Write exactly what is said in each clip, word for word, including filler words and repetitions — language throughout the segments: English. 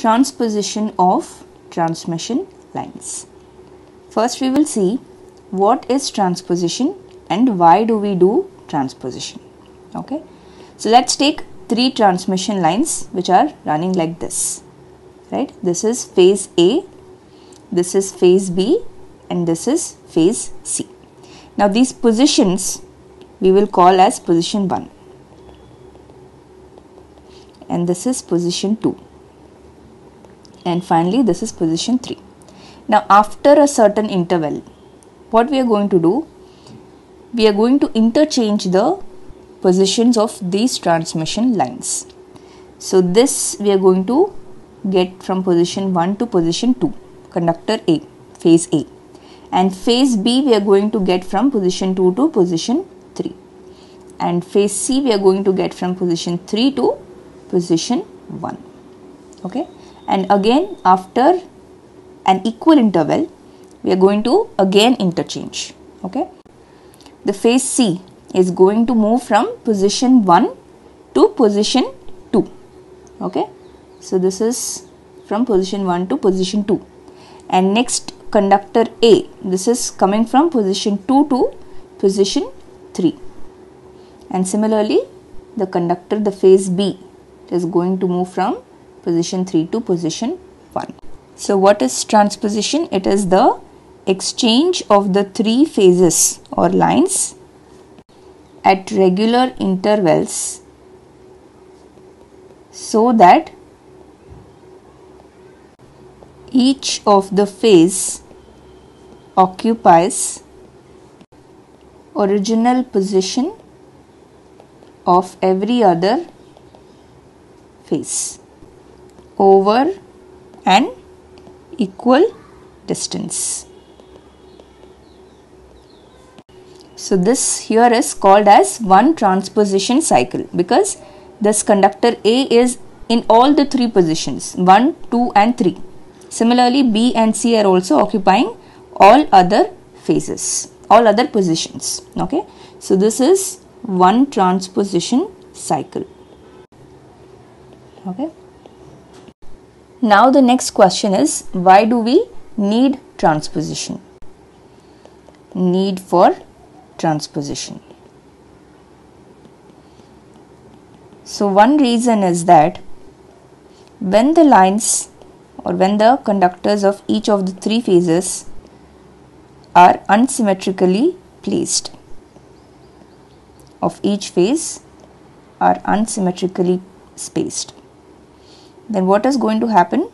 transposition of transmission lines. First we will see what is transposition and why do we do transposition. Okay, so let's take three transmission lines which are running like this, right? This is phase A, this is phase B, and this is phase C. Now these positions we will call as position one, and this is position two, and finally this is position three. Now after a certain interval, what we are going to do, we are going to interchange the positions of these transmission lines. So this we are going to get from position one to position two, conductor A, phase A, and phase B we are going to get from position two to position three, and phase C we are going to get from position three to position one. Okay, and again after an equal interval we are going to again interchange. Okay, the phase C is going to move from position one to position two. Okay, so this is from position one to position two, and next conductor A, this is coming from position two to position three, and similarly the conductor, the phase B, is going to move from position three to position one. So what is transposition? It is the exchange of the three phases or lines at regular intervals so that each of the phase occupies original position of every other phase over an equal distance. So this here is called as one transposition cycle, because this conductor A is in all the three positions one, two and three. Similarly B and C are also occupying all other phases, all other positions. Okay, so this is one transposition cycle. Okay, now the next question is, why do we need transposition? Need for transposition. So one reason is that when the lines or when the conductors of each of the three phases are unsymmetrically placed, of each phase are unsymmetrically spaced, then what is going to happen?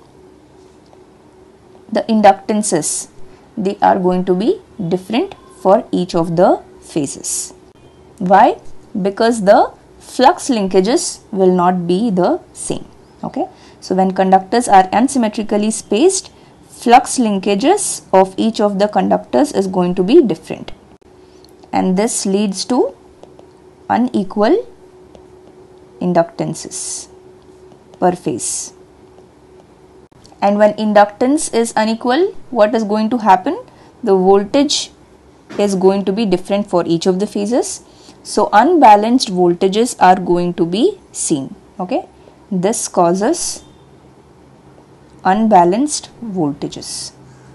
The inductances, they are going to be different for each of the phases. Why? Because the flux linkages will not be the same. Okay, so when conductors are unsymmetrically spaced, flux linkages of each of the conductors is going to be different, and this leads to unequal inductances per phase. And when inductance is unequal, what is going to happen? The voltage is going to be different for each of the phases, so unbalanced voltages are going to be seen. Okay, this causes unbalanced voltages.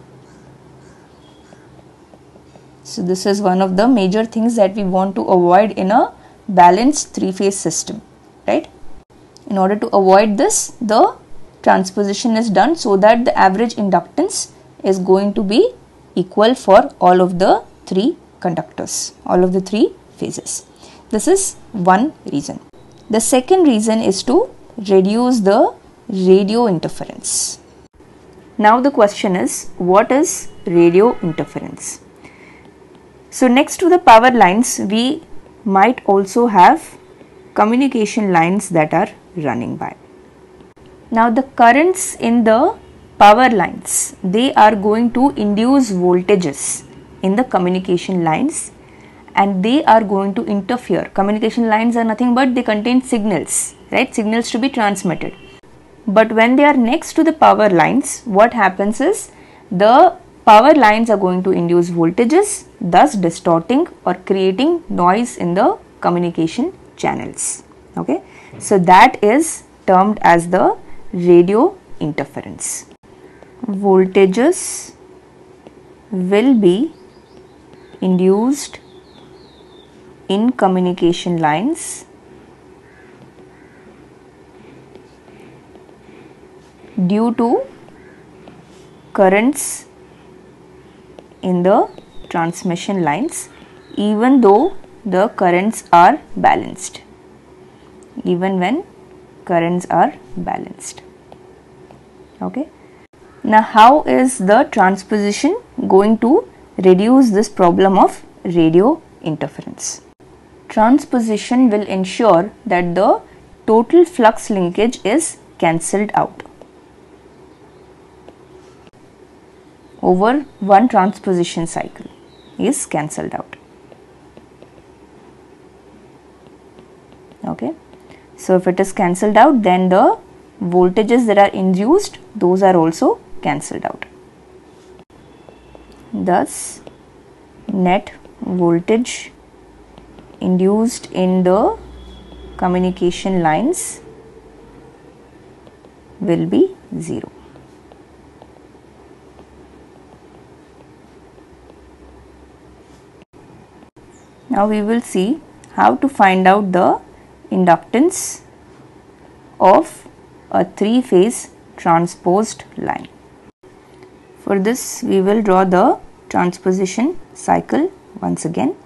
So this is one of the major things that we want to avoid in a balanced three-phase system, right? In order to avoid this, the transposition is done so that the average inductance is going to be equal for all of the three conductors, all of the three phases. This is one reason. The second reason is to reduce the radio interference. Now the question is, what is radio interference? So next to the power lines, we might also have communication lines that are running by. Now the currents in the power lines, they are going to induce voltages in the communication lines, and they are going to interfere. Communication lines are nothing but they contain signals, right? Signals to be transmitted. But when they are next to the power lines, what happens is the power lines are going to induce voltages, thus distorting or creating noise in the communication channels. Okay, so that is termed as the radio interference. Voltages will be induced in communication lines due to currents in the transmission lines, even though the currents are balanced, even when currents are balanced. Okay. Now, how is the transposition going to reduce this problem of radio interference? Transposition will ensure that the total flux linkage is cancelled out over one transposition cycle is cancelled out. Okay. So, if it is cancelled out, then the voltages that are induced, those are also cancelled out. Thus, net voltage induced in the communication lines will be zero. Now, we will see how to find out the inductance of a three-phase transposed line. For this, we will draw the transposition cycle once again.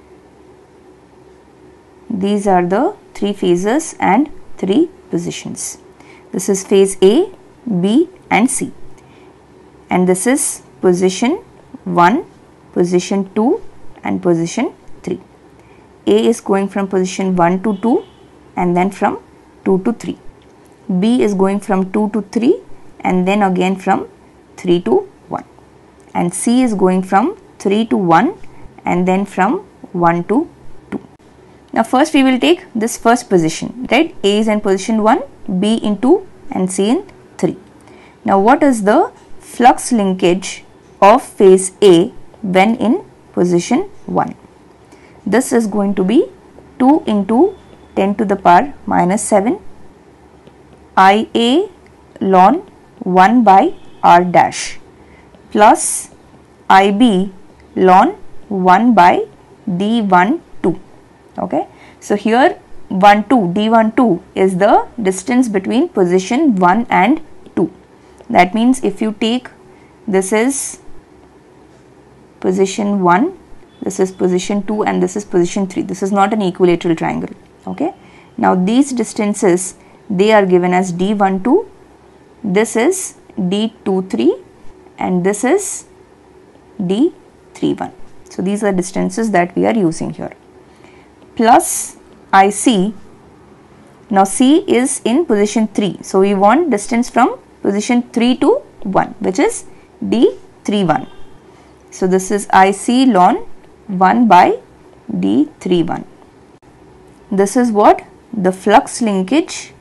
These are the three phases and three positions. This is phase A, B and C, and this is position one, position two and position three. A is going from position one to two and then from two to three. B is going from two to three and then again from three to one, and C is going from three to one and then from one to two. Now, first we will take this first position, right? A is in position one, B in two and C in three. Now, what is the flux linkage of phase A when in position one? This is going to be two into ten to the power minus seven I A ln one by R dash plus I B ln one by D one two. Okay. So, here one two, D one two is the distance between position one and two. That means if you take, this is position one, this is position two and this is position three. This is not an equilateral triangle. Okay. Now, these distances, they are given as D one two, this is D two three and this is D three one. So, these are distances that we are using here, plus I C. Now, C is in position three. So, we want distance from position three to one, which is D three one. So, this is I C ln one by D three one. This is what the flux linkage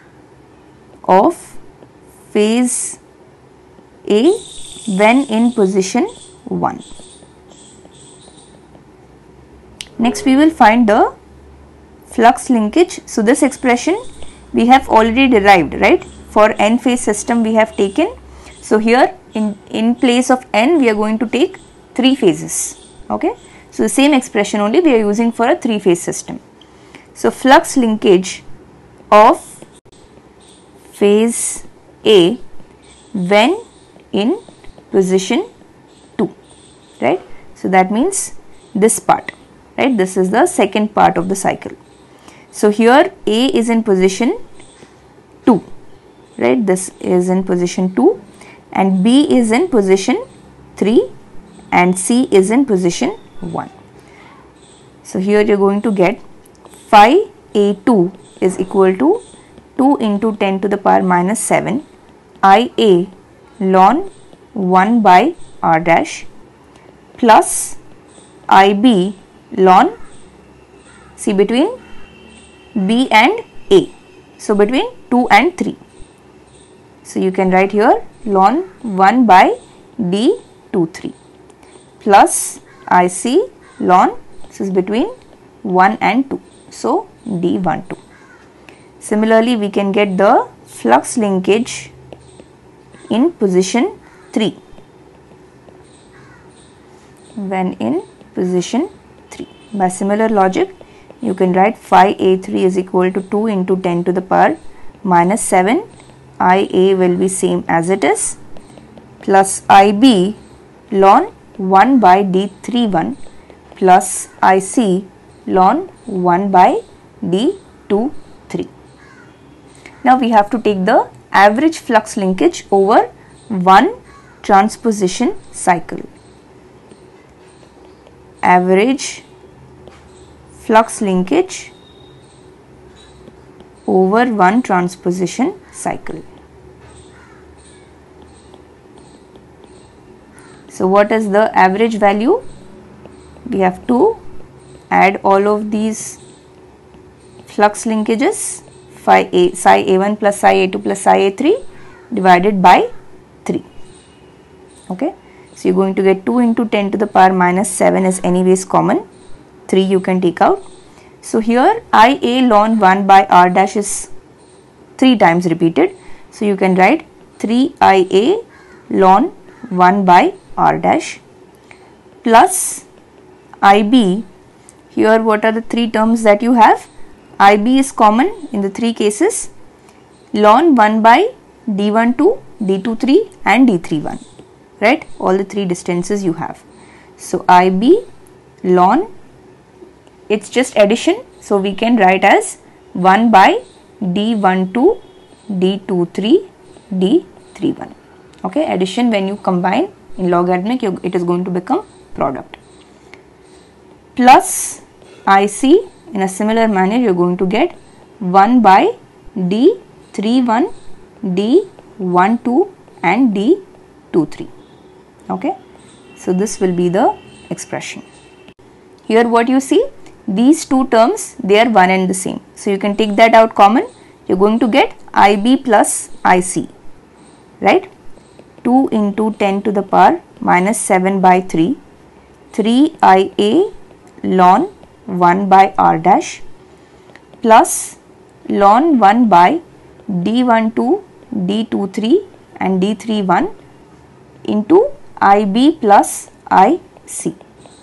of phase A when in position one. Next, we will find the flux linkage. So, this expression we have already derived, right? For n phase system we have taken. So, here in, in place of n we are going to take three phases. Okay. So, the same expression only we are using for a three phase system. So, flux linkage of phase A when in position two, right? So, that means this part, right? This is the second part of the cycle. So, here A is in position two, right? This is in position two and B is in position three and C is in position one. So, here you are going to get phi A two is equal to two into ten to the power minus seven I A ln one by R dash plus I B ln, see, between B and A. So, between two and three. So, you can write here ln one by D two three plus I C ln, this is between one and two. So, D one two. Similarly, we can get the flux linkage in position three. When in position three. By similar logic, you can write phi A three is equal to two into ten to the power minus seven. I A will be same as it is, plus I B ln one by D three one plus I C ln one by D two three. Now we have to take the average flux linkage over one transposition cycle. Average flux linkage over one transposition cycle. So what is the average value? We have to add all of these flux linkages, phi A, psi A one plus psi A two plus psi A three divided by three. Okay. So you're going to get two into ten to the power minus seven is anyways common. three you can take out. So here I A ln one by R dash is three times repeated. So you can write three I A ln one by R dash plus I B. Here what are the three terms that you have? I B is common in the three cases, ln one by D one two, D two three and D three one, right? All the three distances you have. So I B ln, it's just addition, so we can write as one by D one two, D two three, D three one. Okay, addition when you combine in logarithmic, you, it is going to become product. Plus I C, in a similar manner you are going to get one by D three one, D one two and D two three. Okay, so this will be the expression. Here what you see, these two terms, they are one and the same. So you can take that out common. You are going to get I B plus I C, right? two into ten to the power minus seven by three, three I A ln one by R dash plus ln one by D one two, D two three and D three one into I B plus I C.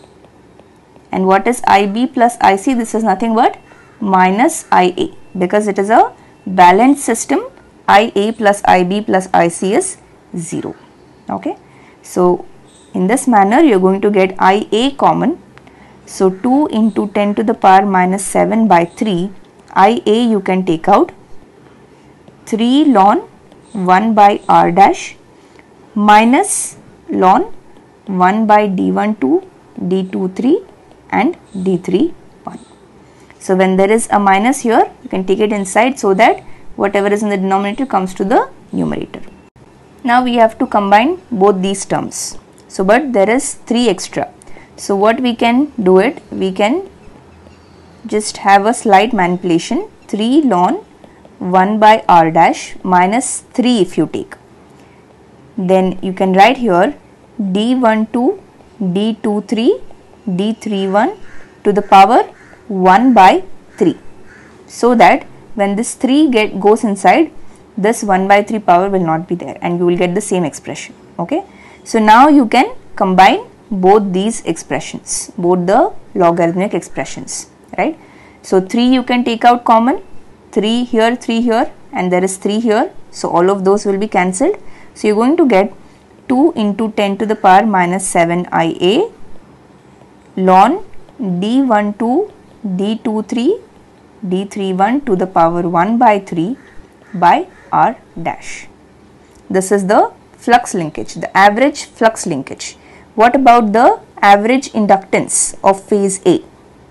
And what is I B plus I C? This is nothing but minus I A, because it is a balanced system. I A plus I B plus I C is zero. Okay, so in this manner you are going to get I A common. So two into ten to the power minus seven by three, I A you can take out, three ln one by R dash minus ln one by D one two, D two three and D three one. So when there is a minus here, you can take it inside so that whatever is in the denominator comes to the numerator. Now we have to combine both these terms. So but there is three extra. So what we can do it, we can just have a slight manipulation, three ln one by R dash minus three if you take. Then you can write here D one two, D two three, D three one to the power one by three. So that when this three get goes inside, this one by three power will not be there and you will get the same expression. Okay. So now you can combine both these expressions, both the logarithmic expressions, right? So three you can take out common, three here, three here and there is three here. So all of those will be cancelled. So you are going to get two into ten to the power minus seven I A ln D one two, D two three, D three one to the power one by three by R dash. This is the flux linkage, the average flux linkage. What about the average inductance of phase A?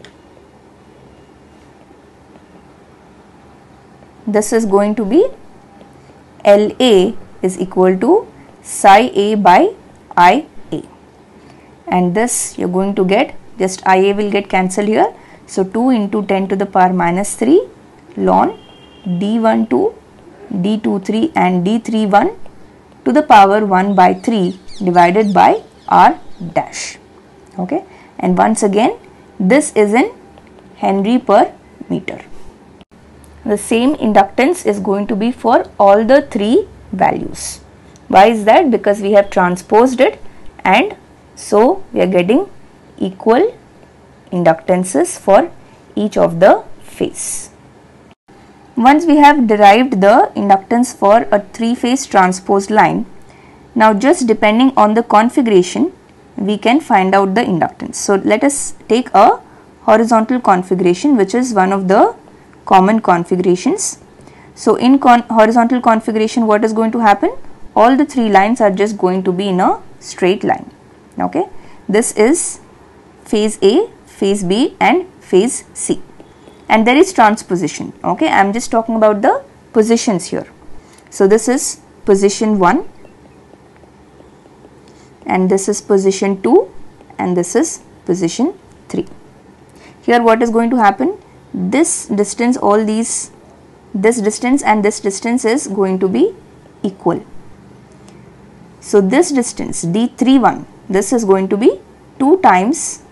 This is going to be L A is equal to psi A by I A, and this you are going to get, just I A will get cancelled here. So two into ten to the power minus three ln D one two, D two three and D three one to the power one by three divided by R dash. Okay, and once again this is in Henry per meter. The same inductance is going to be for all the three values. Why is that? Because we have transposed it, and so we are getting equal inductances for each of the phase. Once we have derived the inductance for a three-phase transposed line, now just depending on the configuration, we can find out the inductance. So let us take a horizontal configuration, which is one of the common configurations. So in con horizontal configuration, what is going to happen? All the three lines are just going to be in a straight line. Okay, this is phase A, phase B and phase C, and there is transposition. Okay, I am just talking about the positions here. So this is position one, and this is position two, and this is position three. Here what is going to happen? This distance, all these, this distance and this distance is going to be equal. So this distance D thirty-one, this is going to be two times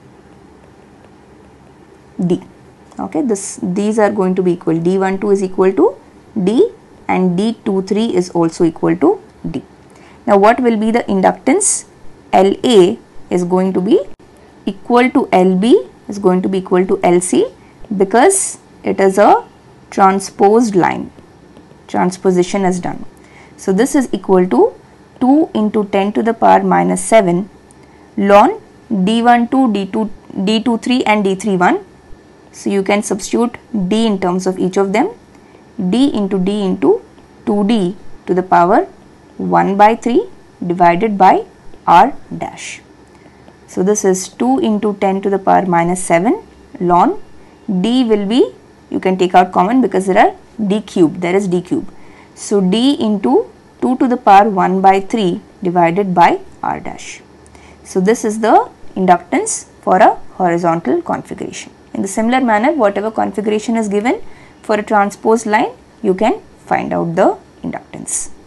D. Okay, this these are going to be equal. D twelve is equal to D and D twenty-three is also equal to D. Now what will be the inductance? L A is going to be equal to L B, is going to be equal to L C, because it is a transposed line. Transposition is done. So this is equal to two into ten to the power minus seven ln D twelve, D two, D twenty-three and D thirty-one. So you can substitute D in terms of each of them. D into D into two D to the power one by three divided by R dash. So this is two into ten to the power minus seven ln D will be, you can take out common because there are D cube, there is D cube. So D into two to the power one by three divided by R dash. So this is the inductance for a horizontal configuration. In the similar manner, whatever configuration is given for a transposed line, you can find out the inductance.